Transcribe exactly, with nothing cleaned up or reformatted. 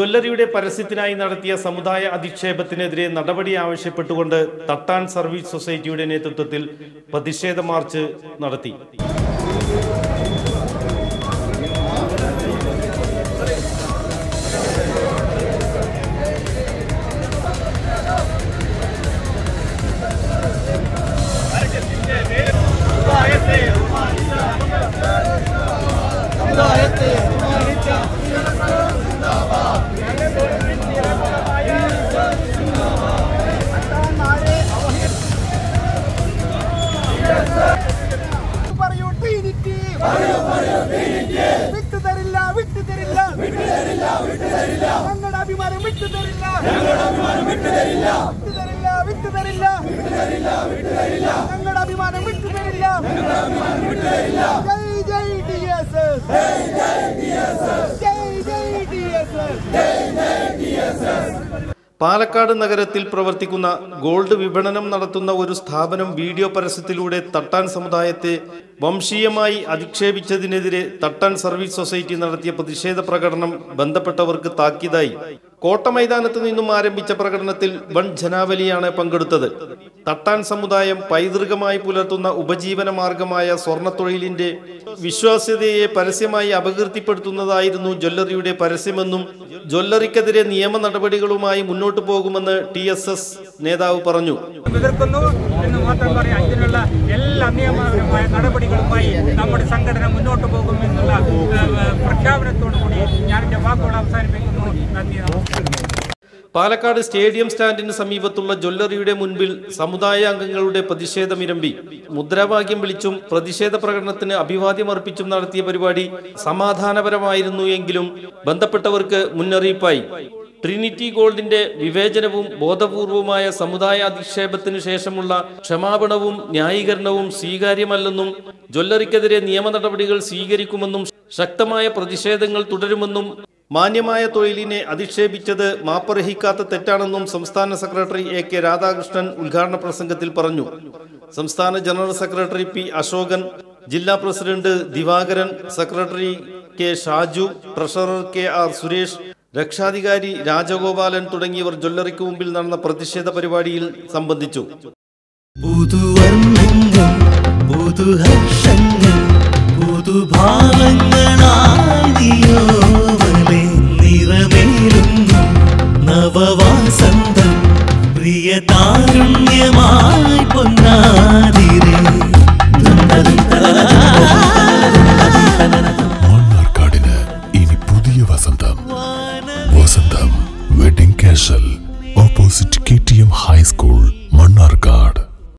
ജ്വല്ലറിയുടെ പരസ്യത്തിനായി നടത്തിയ സമുദായ അധിക്ഷേപത്തിനെതിരെ നടപടി ആവശ്യപ്പെട്ടുകൊണ്ട് തട്ടാൻ സർവീസ് സൊസൈറ്റിയുടെ നേതൃത്വത്തിൽ പ്രതിഷേധ മാർച്ച് നടത്തി. പാലക്കാട് നഗരത്തിൽ പ്രവർത്തിക്കുന്ന ഗോൾഡ് വിപണനം നടത്തുന്ന ഒരു സ്ഥാപനം വീഡിയോ പരസ്യത്തിലൂടെ തട്ടാൻ സമുദായത്തെ വംശീയമായി അധിക്ഷേപിച്ചതിനെതിരെ തട്ടാൻ സർവീസ് സൊസൈറ്റി നടത്തിയ പ്രതിഷേധ പ്രകടനം ബന്ധപ്പെട്ടവർക്ക് താക്കീതായി. കോട്ട മൈതാനത്ത് നിന്നും ആരംഭിച്ച പ്രകടനത്തിൽ വൻ ജനാവലിയാണ് പങ്കെടുത്തത്. തട്ടാൻ സമുദായം പൈതൃകമായി പുലർത്തുന്ന ഉപജീവന മാർഗമായ സ്വർണ്ണത്തൊഴിലിന്റെ വിശ്വാസ്യതയെ പരസ്യമായി അപകീർത്തിപ്പെടുത്തുന്നതായിരുന്നു ജ്വല്ലറിയുടെ പരസ്യമെന്നും ജ്വല്ലറിക്കെതിരെ നിയമ നടപടികളുമായി മുന്നോട്ടു പോകുമെന്ന് ടി എസ് എസ് നേതാവ് പറഞ്ഞു. ഇതിനുള്ള എല്ലാ നിയമപരമായ നടപടികളുമായി നമ്മുടെ സംഘടന മുന്നോട്ട് പോകുമെന്നുള്ള പ്രഖ്യാപനത്തോടു കൂടി ഞാൻ എന്റെ വാക്കുകൾ അവസാനിപ്പിക്കുന്നു. നന്ദി, നമസ്കാരം. പാലക്കാട് സ്റ്റേഡിയം സ്റ്റാൻഡിന് സമീപത്തുള്ള ജ്വല്ലറിയുടെ മുൻപിൽ സമുദായ അംഗങ്ങളുടെ പ്രതിഷേധമിരമ്പി. മുദ്രാവാക്യം വിളിച്ചും പ്രതിഷേധ പ്രകടനത്തിന് അഭിവാദ്യം അർപ്പിച്ചും നടത്തിയ പരിപാടി സമാധാനപരമായിരുന്നു എങ്കിലും ബന്ധപ്പെട്ടവർക്ക് മുന്നറിയിപ്പായി. ട്രിനിറ്റി ഗോൾഡിന്റെ വിവേചനവും ബോധപൂർവമായ സമുദായ അധിക്ഷേപത്തിനു ശേഷമുള്ള ക്ഷമാപണവും ന്യായീകരണവും സ്വീകാര്യമല്ലെന്നും ജ്വല്ലറിക്കെതിരെ നിയമ നടപടികൾ സ്വീകരിക്കുമെന്നും ശക്തമായ പ്രതിഷേധങ്ങൾ തുടരുമെന്നും മാന്യമായ തൊഴിലിനെ അധിക്ഷേപിച്ചത് മാപ്പർഹിക്കാത്ത തെറ്റാണെന്നും സംസ്ഥാന സെക്രട്ടറി എ കെ രാധാകൃഷ്ണൻ ഉദ്ഘാടന പ്രസംഗത്തിൽ പറഞ്ഞു. സംസ്ഥാന ജനറൽ സെക്രട്ടറി പി അശോകൻ, ജില്ലാ president Divakaran, secretary K Shaju, treasurer K R Suresh, രക്ഷാധികാരി രാജഗോപാലൻ തുടങ്ങിയവർ ജ്വല്ലറിക്ക് മുമ്പിൽ നടന്ന പ്രതിഷേധ പരിപാടിയിൽ സംബന്ധിച്ചു. നവവാസന്തം പ്രിയതാരുണ്യമായി പൊന്നാതിരേ. മണ്ണാർക്കാടിന് ഇനി പുതിയ വസന്തം. Vasantham wedding castle, opposite K T M high school, Mannarkkad.